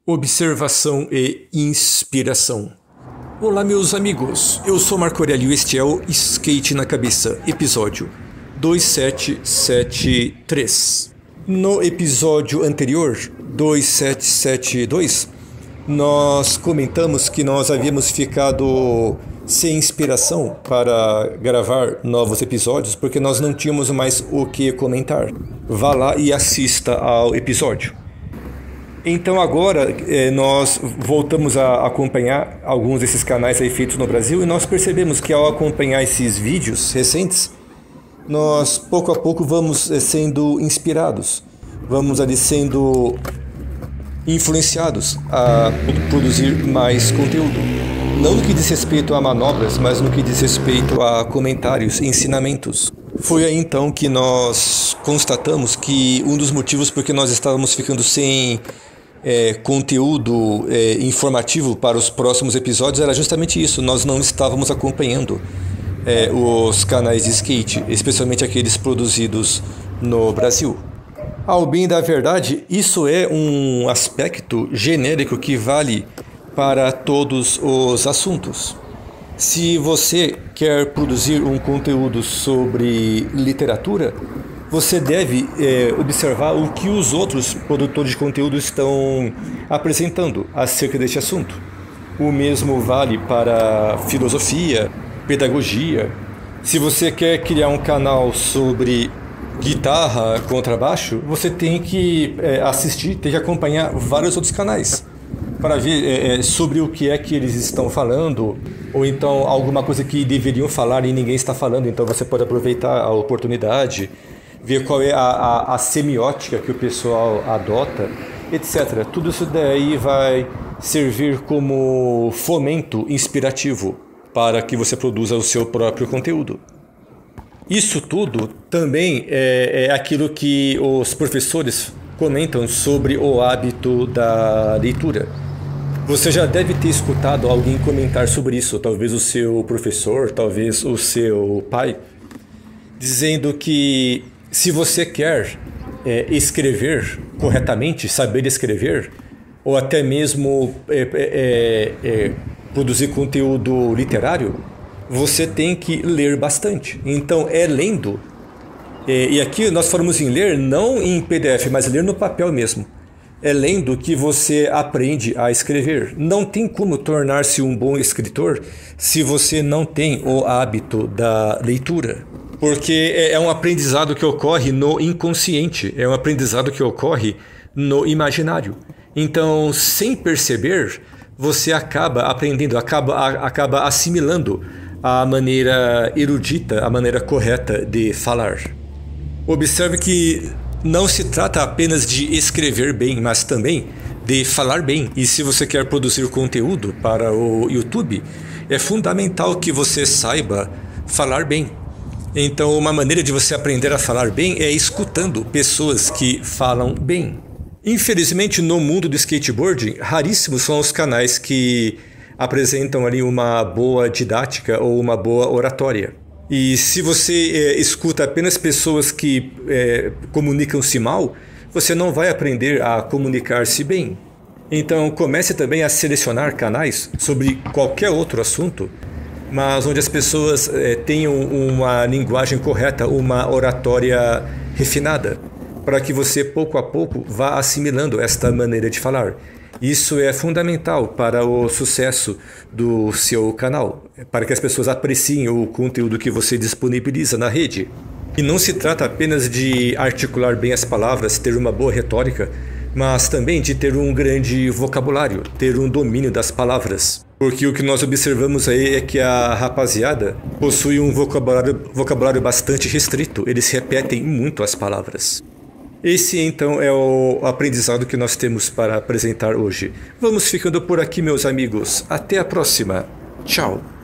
Observação e inspiração. Olá, meus amigos, eu sou Marco Aurélio e este é o Skate na Cabeça, episódio 2773. No episódio anterior, 2772, nós comentamos que nós havíamos ficado sem inspiração para gravar novos episódios porque nós não tínhamos mais o que comentar. Vá lá e assista ao episódio. Então agora nós voltamos a acompanhar alguns desses canais aí feitos no Brasil e nós percebemos que ao acompanhar esses vídeos recentes, nós pouco a pouco vamos sendo inspirados, vamos ali sendo influenciados a produzir mais conteúdo. Não no que diz respeito a manobras, mas no que diz respeito a comentários e ensinamentos. Foi aí então que nós constatamos que um dos motivos porque nós estávamos ficando sem conteúdo informativo para os próximos episódios era justamente isso. Nós não estávamos acompanhando os canais de skate, especialmente aqueles produzidos no Brasil. Ao bem da verdade, isso é um aspecto genérico que vale para todos os assuntos. Se você quer produzir um conteúdo sobre literatura, você deve observar o que os outros produtores de conteúdo estão apresentando acerca deste assunto. O mesmo vale para filosofia, pedagogia. Se você quer criar um canal sobre guitarra, contrabaixo, você tem que assistir, tem que acompanhar vários outros canais para ver sobre o que é que eles estão falando, ou então alguma coisa que deveriam falar e ninguém está falando, então você pode aproveitar a oportunidade, ver qual é a semiótica que o pessoal adota, etc. Tudo isso daí vai servir como fomento inspirativo para que você produza o seu próprio conteúdo. Isso tudo também é aquilo que os professores comentam sobre o hábito da leitura. Você já deve ter escutado alguém comentar sobre isso, talvez o seu professor, talvez o seu pai, dizendo que se você quer escrever corretamente, saber escrever, ou até mesmo produzir conteúdo literário, você tem que ler bastante. Então é lendo, e aqui nós falamos em ler não em PDF, mas ler no papel mesmo. É lendo que você aprende a escrever. Não tem como tornar-se um bom escritor se você não tem o hábito da leitura. Porque é um aprendizado que ocorre no inconsciente, é um aprendizado que ocorre no imaginário. Então, sem perceber, você acaba aprendendo, acaba assimilando a maneira erudita, a maneira correta de falar. Observe que não se trata apenas de escrever bem, mas também de falar bem. E se você quer produzir conteúdo para o YouTube, é fundamental que você saiba falar bem. Então, uma maneira de você aprender a falar bem é escutando pessoas que falam bem. Infelizmente, no mundo do skateboarding, raríssimos são os canais que apresentam ali uma boa didática ou uma boa oratória. E se você escuta apenas pessoas que comunicam-se mal, você não vai aprender a comunicar-se bem. Então comece também a selecionar canais sobre qualquer outro assunto, mas onde as pessoas tenham uma linguagem correta, uma oratória refinada, para que você pouco a pouco vá assimilando esta maneira de falar. Isso é fundamental para o sucesso do seu canal, para que as pessoas apreciem o conteúdo que você disponibiliza na rede. E não se trata apenas de articular bem as palavras, ter uma boa retórica, mas também de ter um grande vocabulário, ter um domínio das palavras. Porque o que nós observamos aí é que a rapaziada possui um vocabulário bastante restrito, eles repetem muito as palavras. Esse então é o aprendizado que nós temos para apresentar hoje. Vamos ficando por aqui, meus amigos. Até a próxima. Tchau.